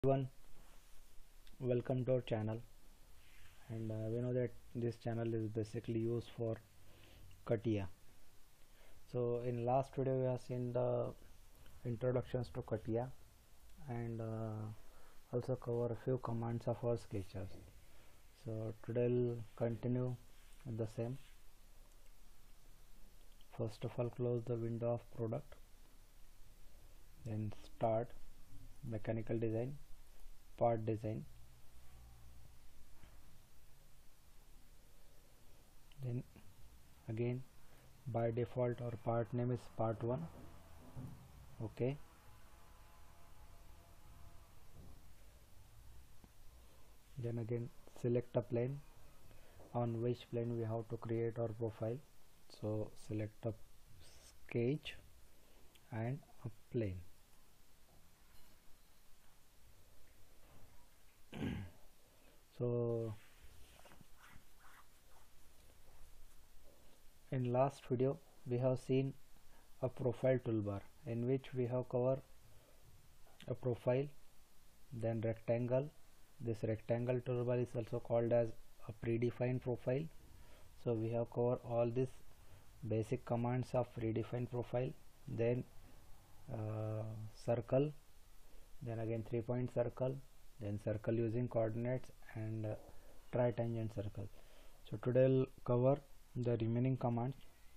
Everyone, welcome to our channel. And we know that this channel is basically used for CATIA. So in last video we have seen the introductions to CATIA and also cover a few commands of our sketches. So today we'll continue with the same. First of all, close the window of product, then start mechanical design, part design, then again by default our part name is part 1. Okay, then again select a plane on which plane we have to create our profile. So select a sketch and a plane. So in last video we have seen a profile toolbar in which we have covered a profile, then rectangle. This rectangle toolbar is also called as a predefined profile. So we have covered all these basic commands of predefined profile, then circle, then again 3-point circle, then circle using coordinates, and tritangent circle. So today we'll cover the remaining commands.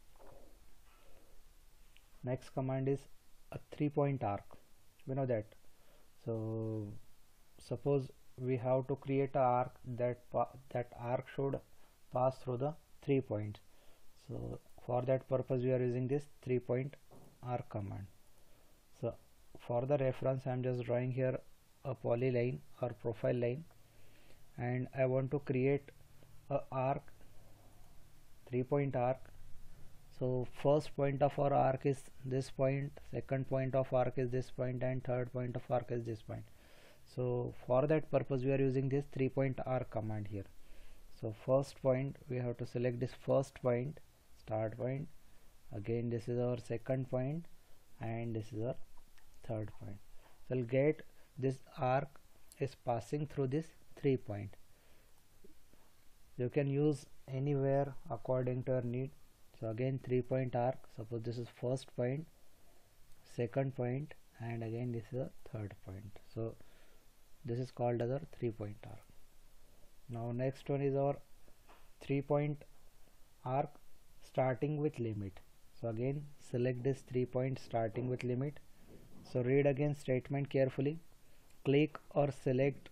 Next command is a 3-point arc. We know that. So suppose we have to create an arc that arc should pass through the 3 points. So for that purpose we are using this 3-point arc command. So for the reference I am just drawing here a polyline or profile line, and I want to create a arc, 3-point arc. So first point of our arc is this point, second point of arc is this point, and third point of arc is this point. So for that purpose we are using this 3-point arc command here. So first point we have to select this first point, start point, again this is our second point, and this is our third point. So we'll get this arc is passing through this 3 point. You can use anywhere according to your need. So again 3-point arc, suppose this is first point, second point, and again this is a third point. So this is called as a 3-point arc. Now next one is our 3-point arc starting with limit. So again select this 3-point starting with limit. So read again statement carefully. Click or select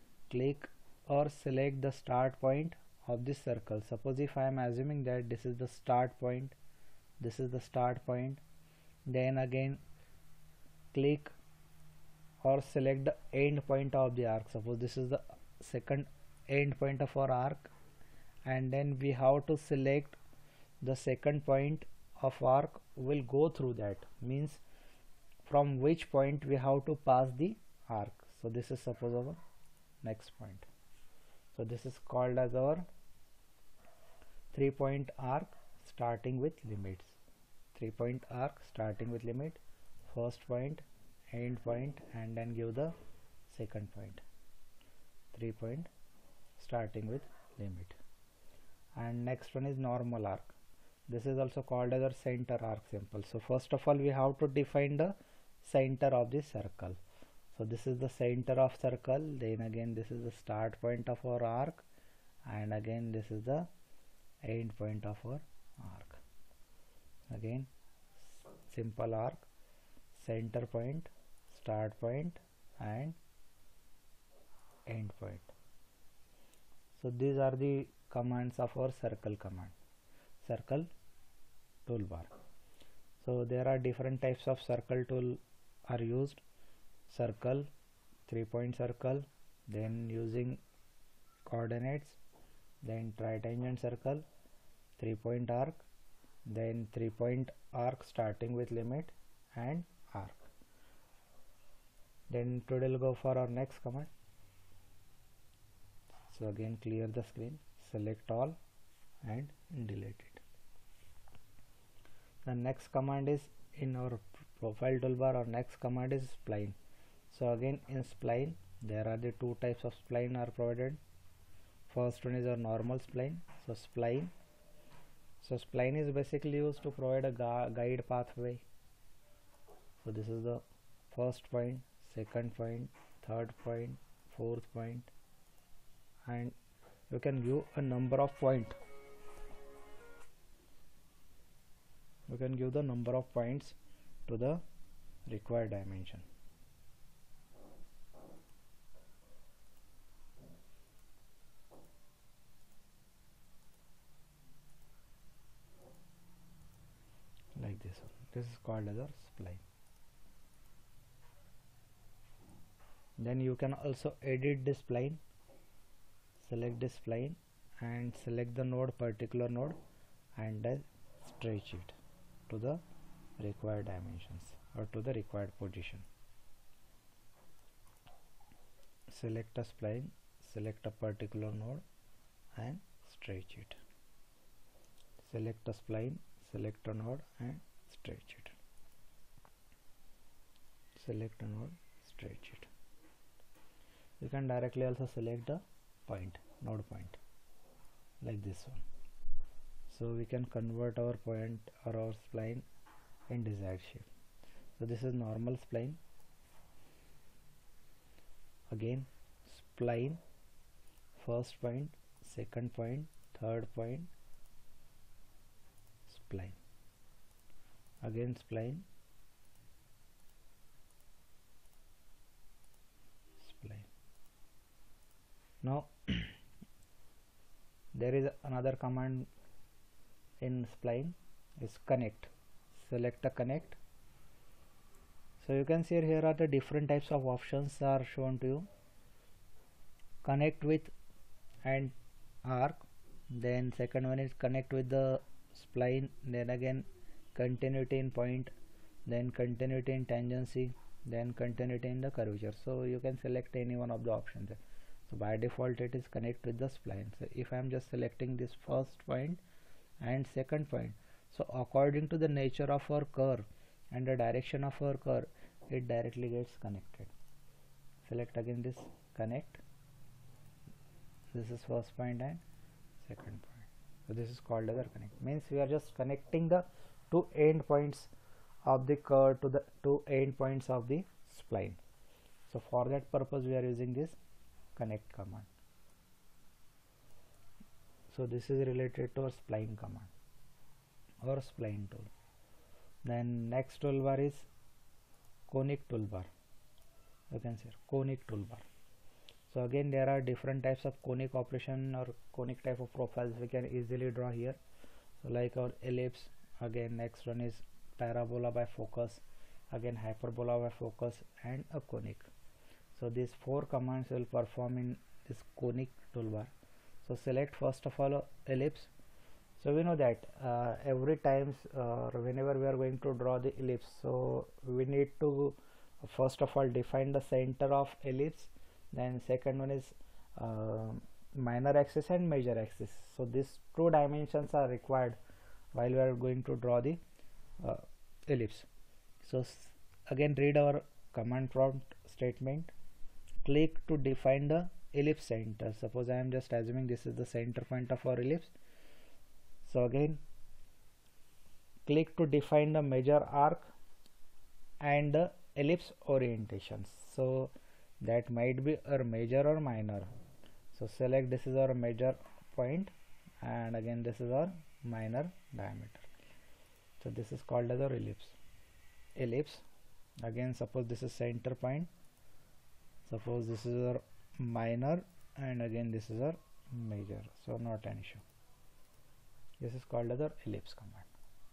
the start point of this circle. Suppose if I am assuming that this is the start point, this is the start point, then again click or select the end point of the arc. Suppose this is the second end point of our arc, and then we have to select the second point of arc will go through that, means from which point we have to pass the arc. So this is suppose our next point. So this is called as our 3-point arc starting with limits. 3-point arc starting with limit, first point, end point, and then give the second point. 3-point starting with limit. And next one is normal arc. This is also called as a center arc symbol. So first of all we have to define the center of the circle. So this is the center of circle, then again this is the start point of our arc, and again this is the end point of our arc. Again simple arc, center point, start point, and end point. So these are the commands of our circle command, circle toolbar. So there are different types of circle tool are used. Circle, 3-point circle, then using coordinates, then tritangent circle, 3-point arc, then 3-point arc starting with limit, and arc. Then today we'll go for our next command. So again clear the screen, select all and delete it. The next command is in our profile toolbar. Our next command is spline. So again in spline there are the two types of spline are provided. First one is a normal spline. So spline is basically used to provide a guide pathway. So this is the first point, second point, third point, fourth point, and you can give a number of points. You can give the number of points to the required dimension. Like this one. This is called as a spline. Then you can also edit this spline. Select this spline and select the node, particular node, and then stretch it to the required dimensions or to the required position. Select a spline, select a particular node and stretch it. Select a spline, select a node and stretch it. Select a node, stretch it. You can directly also select the point, node point, like this one. So we can convert our point or our spline in desired shape. So this is normal spline. Again, spline, first point, second point, third point, spline. Again spline, spline. Now there is another command in spline is connect. Select a connect. So you can see here are the different types of options are shown to you. Connect with and arc, then second one is connect with the spline, then again continuity in point, then continuity in tangency, then continuity in the curvature. So you can select any one of the options. So by default it is connect with the spline. So if I am just selecting this first point and second point, so according to the nature of our curve and the direction of our curve, it directly gets connected. Select again this connect. This is first point and second point. So this is called as a connect. Means we are just connecting the two end points of the curve to the two end points of the spline. So for that purpose we are using this connect command. So this is related to our spline command or spline tool. Then next toolbar is conic toolbar. You can see conic toolbar. So again there are different types of conic operation or conic type of profiles we can easily draw here. So like our ellipse, again next one is parabola by focus, again hyperbola by focus, and a conic. So these four commands will perform in this conic toolbar. So select first of all ellipse. So we know that every times whenever we are going to draw the ellipse, so we need to first of all define the center of ellipse, then second one is minor axis and major axis. So these two dimensions are required while we are going to draw the ellipse. So again read our command prompt statement. Click to define the ellipse center. Suppose I am just assuming this is the center point of our ellipse. So again click to define the major arc and the ellipse orientations. So that might be our major or minor. So select this is our major point and again this is our minor diameter. So this is called as our ellipse. Again suppose this is center point, suppose this is our minor and again this is our major, so not an issue. This is called as our ellipse command.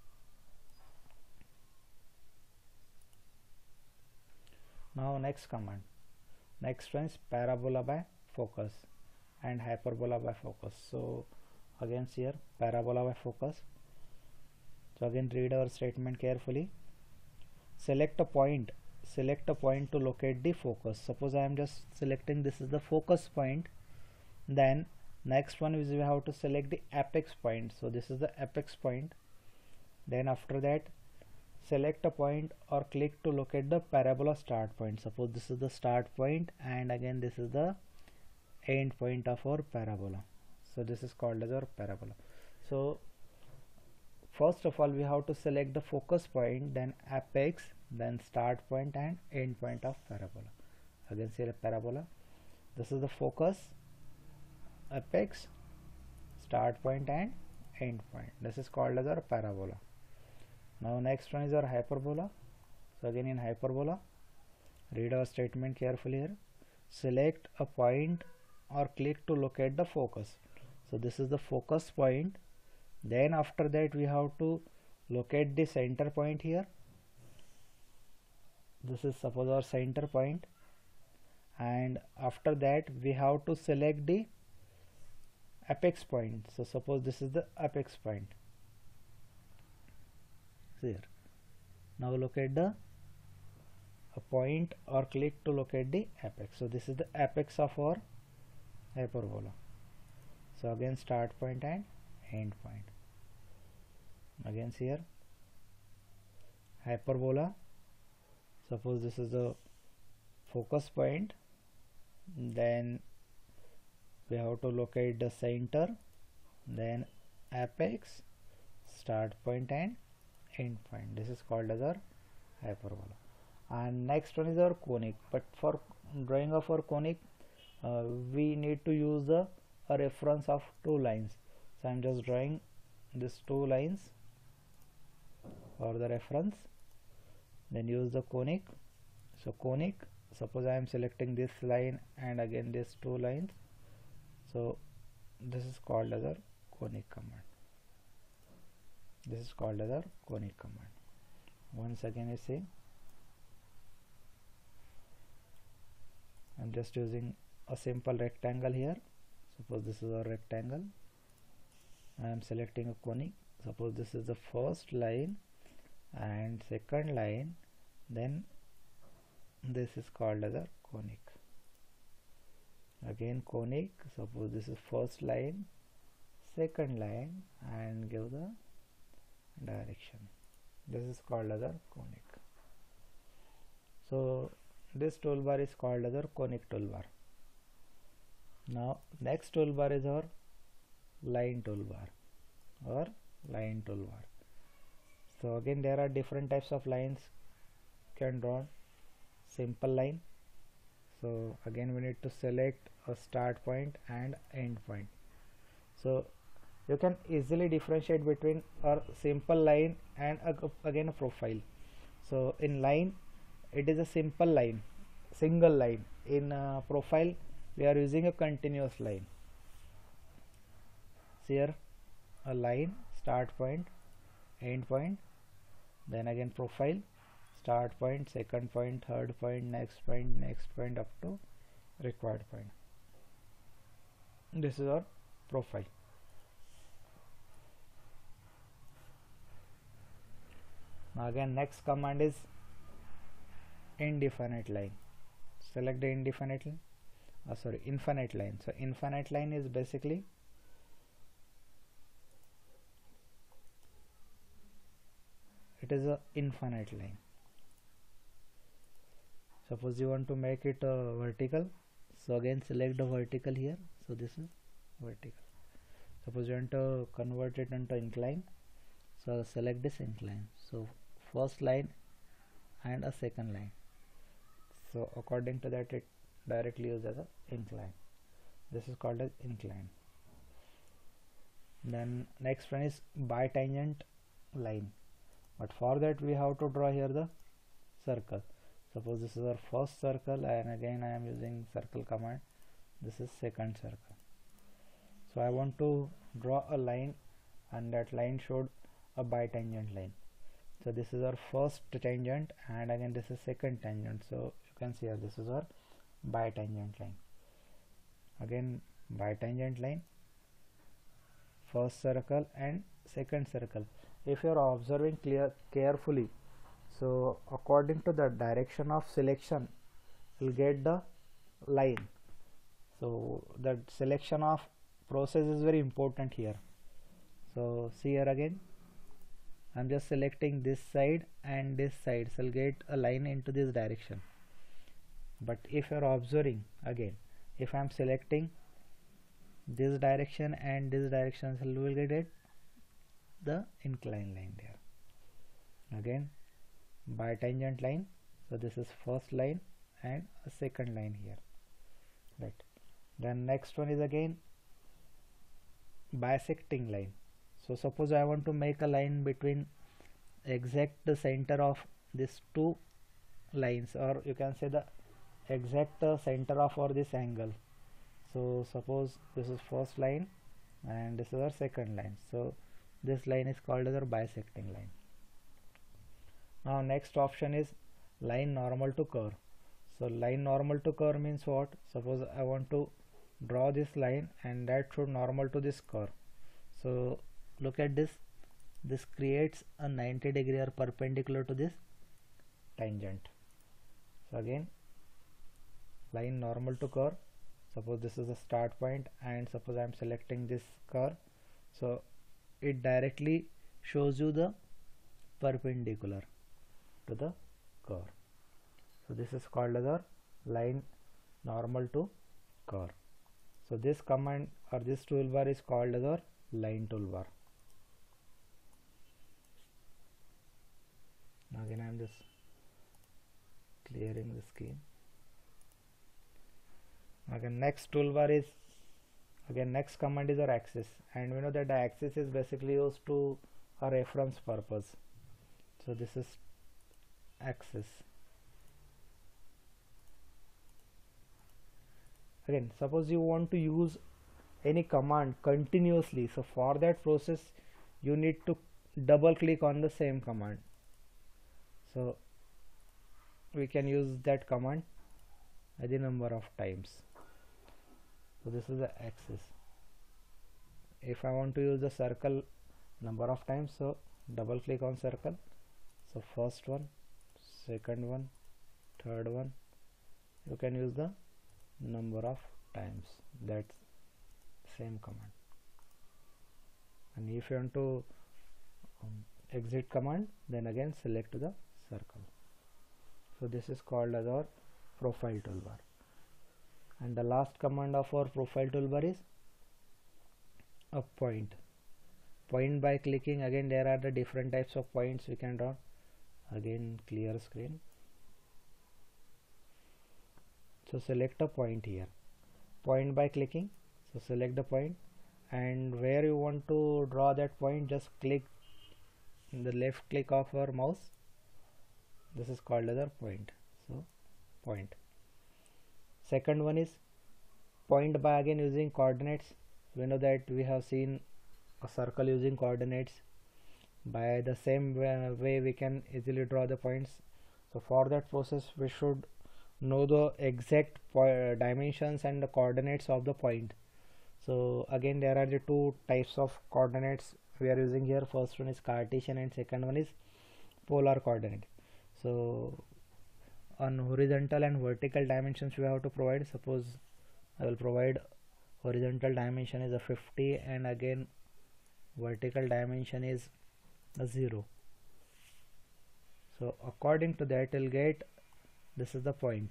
Now next command, next one is parabola by focus and hyperbola by focus. So again here parabola by focus. So again read our statement carefully. Select a point to locate the focus. Suppose I am just selecting this is the focus point, then next one is we have to select the apex point. So this is the apex point. Then after that select a point or click to locate the parabola start point. Suppose this is the start point and again this is the end point of our parabola. So this is called as our parabola. So first of all we have to select the focus point, then apex, then start point and end point of parabola. Again see a parabola. This is the focus, apex, start point and end point. This is called as our parabola. Now next one is our hyperbola. So again in hyperbola, read our statement carefully here. Select a point or click to locate the focus. So this is the focus point. Then after that we have to locate the center point here. This is suppose our center point, and after that we have to select the apex point. So suppose this is the apex point here. Now locate the a point or click to locate the apex. So this is the apex of our hyperbola. So again start point and end point. Again here hyperbola, suppose this is the focus point, then we have to locate the center, then apex, start point and end point. This is called as our hyperbola. And next one is our conic. But for drawing of our conic we need to use a reference of two lines. So I am just drawing these two lines for the reference, then use the conic. So conic, suppose I am selecting this line and again these two lines. So this is called as our conic command. This is called as our conic command. Once again I say, I am just using a simple rectangle here. Suppose this is a rectangle. I am selecting a conic. Suppose this is the first line and second line, then this is called as a conic. Again conic, suppose this is first line, second line, and give the direction. This is called as a conic. So this toolbar is called as our conic toolbar. Now next toolbar is our line toolbar or line toolbar. So again there are different types of lines can draw. Simple line. So again we need to select a start point and end point. So you can easily differentiate between a simple line and again a profile. So in line it is a simple line, single line. In profile we are using a continuous line. So here a line, start point, end point, then again profile, start point, second point, third point, next point up to required point. This is our profile. Now again next command is indefinite line. Select the infinite line. So infinite line is basically it is a infinite line. Suppose you want to make it vertical. So again select the vertical here. So this is vertical. Suppose you want to convert it into incline. So select this incline. So first line and a second line. So according to that it directly used as a incline. This is called as incline. Then next one is bitangent line. But for that we have to draw here the circle. Suppose this is our first circle and again I am using circle command. This is second circle. So I want to draw a line and that line showed a bitangent line. So this is our first tangent and again this is second tangent. So you can see here this is our bitangent line. Again bitangent line, first circle and second circle. If you are observing carefully, so according to the direction of selection you will get the line. So the selection of process is very important here. So see here again I'm just selecting this side and this side, so I'll get a line into this direction. But if you're observing again, if I'm selecting this direction and this direction, so we'll get the inclined line there. Again, bi-tangent line, so this is first line and a second line here, right? Then next one is again bisecting line. So suppose I want to make a line between exact the center of these two lines, or you can say the exact center of or this angle. So suppose this is first line and this is our second line, so this line is called as our bisecting line. Now next option is line normal to curve. So line normal to curve means what? Suppose I want to draw this line and that should normal to this curve. So look at this, this creates a 90° or perpendicular to this tangent. So again, line normal to curve, suppose this is the start point and suppose I am selecting this curve, so it directly shows you the perpendicular to the curve. So this is called as our line normal to curve. So this command or this toolbar is called as our line toolbar. Again I am just clearing the screen. Again next toolbar is, again next command is our axis, and we know that the axis is basically used to a reference purpose. So this is axis. Again, suppose you want to use any command continuously, so for that process you need to double click on the same command. So we can use that command any number of times. So this is the axis. If I want to use the circle number of times, so double click on circle. So first one, second one, third one, you can use the number of times, that's same command. And if you want to exit command, then again select the circle. So this is called as our profile toolbar. And the last command of our profile toolbar is a point. Point by clicking, again there are the different types of points we can draw. Again clear screen. So select a point here, point by clicking. So select the point, and where you want to draw that point, just click in the left click of our mouse. This is called as a point. So point. Second one is point by, again using coordinates. We know that we have seen a circle using coordinates. By the same way we can easily draw the points. So for that process we should know the exact dimensions and the coordinates of the point. So again there are the two types of coordinates we are using here. First one is Cartesian and second one is polar coordinate. So on horizontal and vertical dimensions we have to provide. Suppose I will provide horizontal dimension is a 50 and again vertical dimension is a 0. So according to that you'll get, this is the point.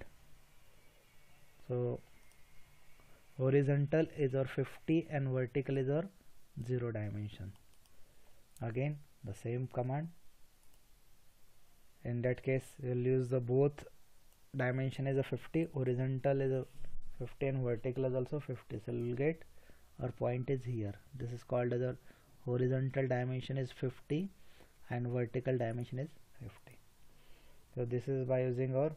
So horizontal is our 50 and vertical is our 0 dimension. Again the same command. In that case we'll use the both dimension is a 50, horizontal is a 50 and vertical is also 50. So we'll get our point is here. This is called as our horizontal dimension is 50 and vertical dimension is 50. So this is by using our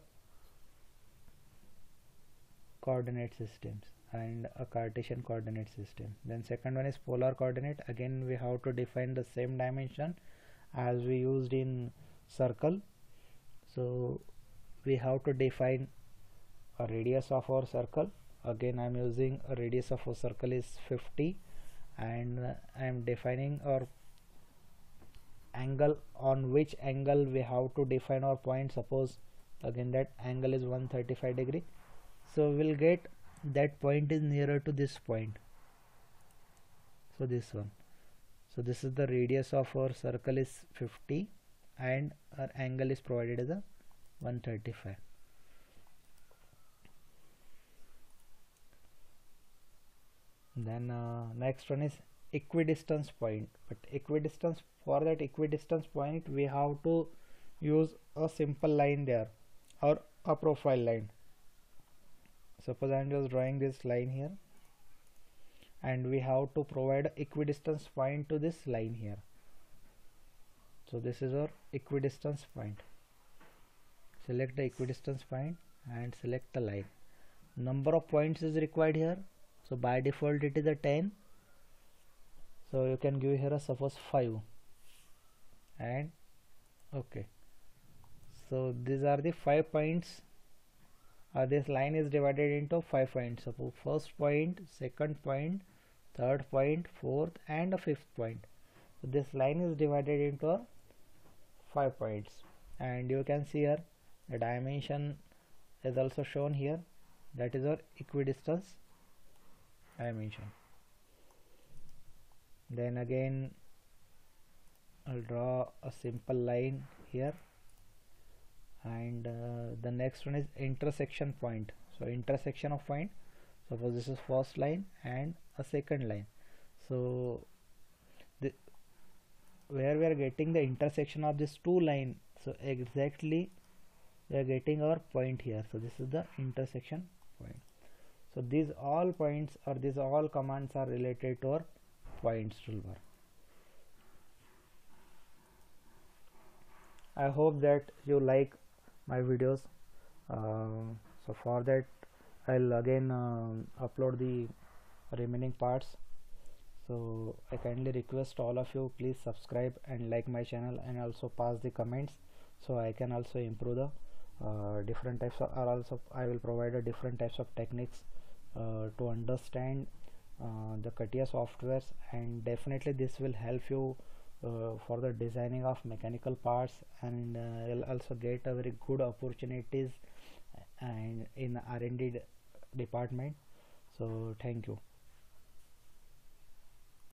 coordinate systems and a Cartesian coordinate system. Then second one is polar coordinate. Again we have to define the same dimension as we used in circle. So we have to define a radius of our circle. Again I am using a radius of a circle is 50 and I am defining our angle, on which angle we have to define our point. Suppose again that angle is 135 degree. So we'll get that point is nearer to this point. So this one. So this is the radius of our circle is 50 and our angle is provided as a 135. Then next one is equidistance point. But for that equidistance point we have to use a simple line there or a profile line. Suppose I am just drawing this line here, and we have to provide equidistance point to this line here. So this is our equidistance point. Select the equidistance point and select the line. Number of points is required here. So by default it is a 10. So you can give here a suppose 5 and okay. So these are the 5 points. This line is divided into 5 points. Suppose first point, second point, third point, fourth and a fifth point. So this line is divided into 5 points, and you can see here the dimension is also shown here. That is our equidistance dimension. Then again I'll draw a simple line here, and the next one is intersection point. So intersection of point, suppose this is first line and a second line. So where we are getting the intersection of these two lines, so exactly we are getting our point here. So this is the intersection point. So these all points or these all commands are related to our points toolbar. I hope that you like my videos. So for that I'll again upload the remaining parts. So I kindly request all of you, please subscribe and like my channel, and also pass the comments so I can also improve the different types of, or also I will provide a different types of techniques to understand the CATIA softwares, and definitely this will help you for the designing of mechanical parts, and you'll also get a very good opportunities and in R&D department. So thank you.